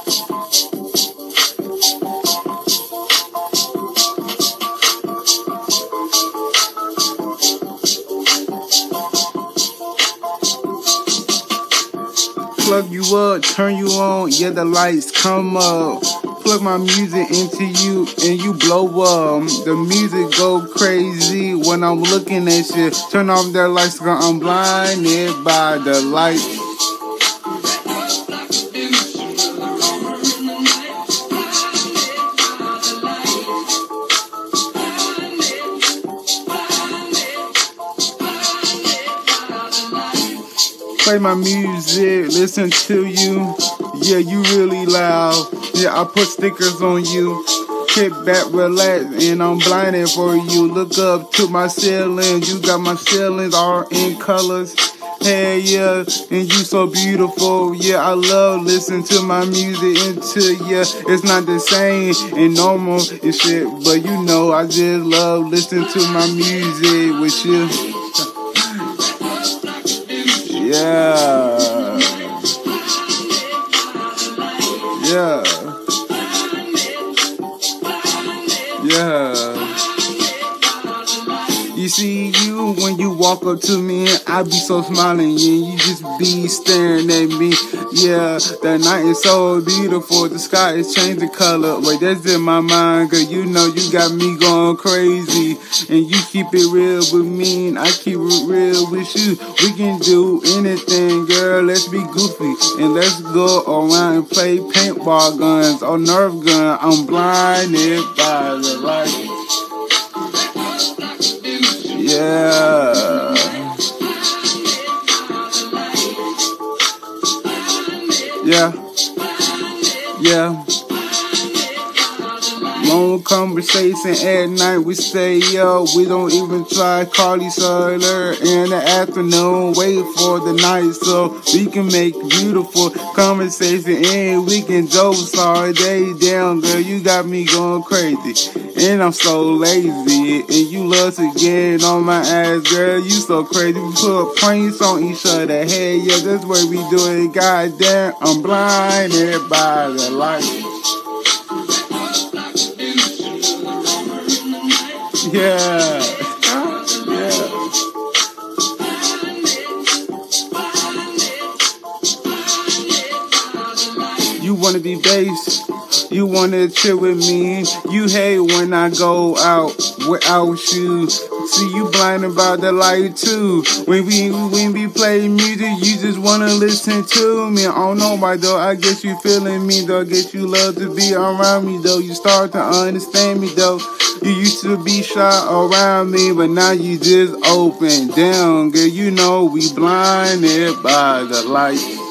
Plug you up, turn you on, yeah, the lights come up. Plug my music into you and you blow up. The music go crazy when I'm looking at you. Turn off their lights cause I'm blinded by the lights. Play my music, listen to you. Yeah, you really loud. Yeah, I put stickers on you. Kick back, relax, and I'm blinded for you. Look up to my ceiling. You got my ceilings all in colors. Hey, yeah, and you so beautiful. Yeah, I love listening to my music into yeah. It's not the same and normal and shit, but you know I just love listening to my music with you. Yeah. Yeah. Yeah. You see you when you walk up to me and I be so smiling and you just be staring at me. Yeah, the night is so beautiful, the sky is changing color. Wait, that's in my mind, cause you know you got me going crazy. And you keep it real with me and I keep it real with you. We can do anything, girl, let's be goofy. And let's go around and play paintball guns or Nerf gun. I'm blinded by the light. Yeah. Yeah. Yeah. Long conversation at night, we stay up. We don't even try call each other in the afternoon. Wait for the night so we can make beautiful conversation and we can jokes all day. Damn, girl, you got me going crazy. And I'm so lazy. And you love to get on my ass, girl. You so crazy. We put pranks on each other. Hey, yeah, that's what we do it. Goddamn, I'm blinded by the light. Yeah. Yeah. You wanna be bass? You wanna chill with me? You hate when I go out without shoes. See you blind about the light too. When we play music, you just wanna listen to me. I don't know why though. I guess you feeling me though. I guess you love to be around me though. You start to understand me though. You used to be shy around me, but now you just open down, girl. You know we blinded by the light.